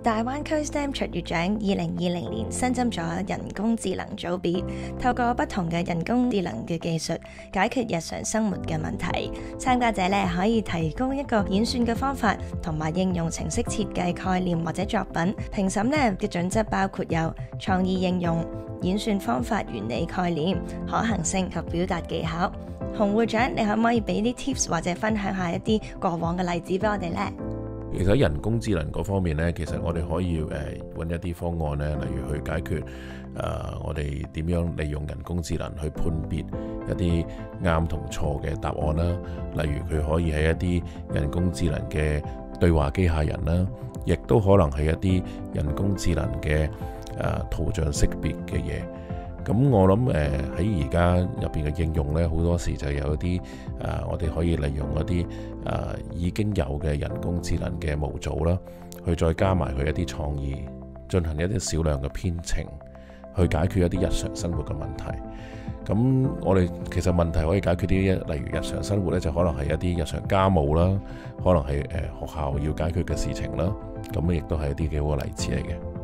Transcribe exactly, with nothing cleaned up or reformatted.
大灣區 S T E M 卓越獎二零二零年新增咗人工智能組別，透過不同嘅人工智能嘅技術解決日常生活嘅問題。參加者咧可以提供一個演算嘅方法，同埋應用程式設計概念或者作品。評審咧嘅準則包括有創意應用、演算方法原理概念、可行性及表達技巧。洪會長，你可唔可以俾啲 tips 或者分享下一啲過往嘅例子俾我哋呢？ 其實喺人工智能嗰方面呢，其實我哋可以誒揾一啲方案呢，例如去解決誒、呃、我哋點樣利用人工智能去判別一啲啱同錯嘅答案啦。例如佢可以係一啲人工智能嘅對話機械人啦，亦都可能係一啲人工智能嘅誒、呃、圖像識別嘅嘢。咁我諗誒喺而家入邊嘅應用呢，好多時就有一啲誒、呃，我哋可以利用一啲誒、呃、已經有嘅人工智能嘅模組啦，去再加埋佢一啲創意，進行一啲少量嘅編程，去解決一啲日常生活嘅問題。咁我哋其實問題可以解決啲，例如日常生活呢，就可能係一啲日常家務啦，可能係誒、呃、學校要解決嘅事情啦。咁亦都係一啲幾好嘅例子嚟嘅。